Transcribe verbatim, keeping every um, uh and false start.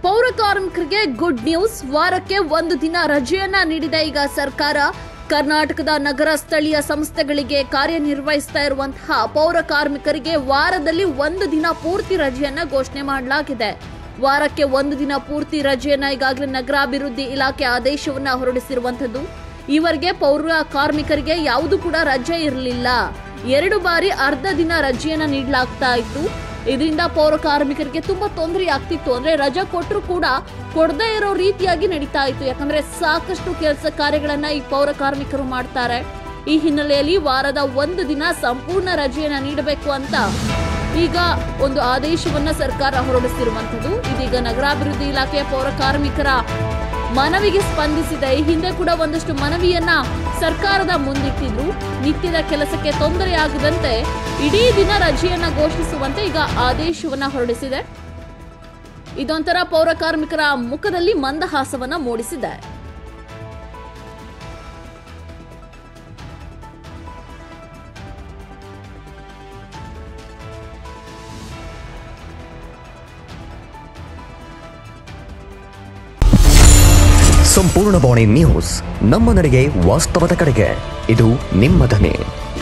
ಪೌರ ಕಾರ್ಮಿಕರಿಗೆ good news. ವಾರಕ್ಕೆ ಒಂದು ದಿನ ರಜೆಯನ್ನ ನೀಡಿದೆ ಈಗ ಸರ್ಕಾರ. ಕರ್ನಾಟಕದ ನಗರ ಸ್ಥಳೀಯ ಸಂಸ್ಥೆಗಳಿಗೆ ಕಾರ್ಯನಿರ್ವಹಿಸ್ತಾ ಇರುವಂತಹ ಪೌರ ಕಾರ್ಮಿಕರಿಗೆ ವಾರದಲ್ಲಿ ಒಂದು ದಿನ ಪೂರ್ತಿ ರಜೆಯನ್ನ ಘೋಷಣೆ ಮಾಡಲಾಗಿದೆ. ವಾರಕ್ಕೆ ಒಂದು ದಿನ ಪೂರ್ತಿ ರಜೆಯನ್ನ ಈಗಾಗಲೇ ನಗರಾಭಿವೃದ್ಧಿ ಇಲಾಖೆ ಆದೇಶವನ್ನ ಹೊರಡಿಸಿರುವಂತದ್ದು. ಈವರೆಗೆ ಪೌರ ಕಾರ್ಮಿಕರಿಗೆ ಯಾವುದು ಕೂಡ ರಜೆ ಇರಲಿಲ್ಲ. ಎರಡು ಬಾರಿ ಅರ್ಧ ದಿನ ರಜೆಯನ್ನ ನೀಡಲಾಗ್ತಾ ಇತ್ತು. ಇದರಿಂದ ಪೌರ ಕಾರ್ಮಿಕರಿಗೆ ತುಂಬಾ ತೊಂದರೆ ಆಗ್ತಿತ್ತು. ಅಂದ್ರೆ ರಜೆ ಕೊಟ್ಟರು ಕೂಡ ಕೊಡದೇ ಇರೋ ರೀತಿಯಾಗಿ ನಡೀತಾ ಇತ್ತು. ಯಾಕಂದ್ರೆ ಸಾಕಷ್ಟು ಕೆಲಸ ಕಾರ್ಯಗಳನ್ನ ಈ ಪೌರ ಕಾರ್ಮಿಕರು ಮಾಡ್ತಾರೆ. ಈ ಹಿನ್ನೆಲೆಯಲ್ಲಿ ವಾರದ ಒಂದು ದಿನ ಸಂಪೂರ್ಣ ರಜೆಯನ್ನ ನೀಡಬೇಕು ಅಂತ ಈಗ ಒಂದು ಆದೇಶವನ್ನ ಸರ್ಕಾರ ಹೊರಡಿಸಿರುವಂತದ್ದು. ಇದೀಗ ನಗರಾಭಿವೃದ್ಧಿ ಇಲಾಖೆಯ ಪೌರ ಕಾರ್ಮಿಕರ ಮನವಿಗೆ ಸ್ಪಂದಿಸಿದೆ. ಈ ಹಿಂದೆ ಕೂಡ ಒಂದಷ್ಟು ಮನವಿಯನ್ನ ಸರ್ಕಾರದ ಮುಂದಿಟ್ಟಿದ್ರು. ನಿತ್ಯದ ಕೆಲಸಕ್ಕೆ ತೊಂದರೆಯಾಗದಂತೆ ಇಡೀ ದಿನ ರಜೆಯನ್ನ ಘೋಷಿಸುವಂತೆ ಈಗ ಆದೇಶವನ್ನ ಹೊರಡಿಸಿದೆ. ಇದೊಂಥರ ಪೌರ ಕಾರ್ಮಿಕರ ಮುಖದಲ್ಲಿ ಮಂದಹಾಸವನ್ನ ಮೂಡಿಸಿದೆ. ಸಂಪೂರ್ಣ ಬಾಣಿ ನ್ಯೂಸ್, ನಮ್ಮ ನಡೆಗೆ ವಾಸ್ತವದ ಕಡೆಗೆ. ಇದು ನಿಮ್ಮ ಧ್ವನಿ.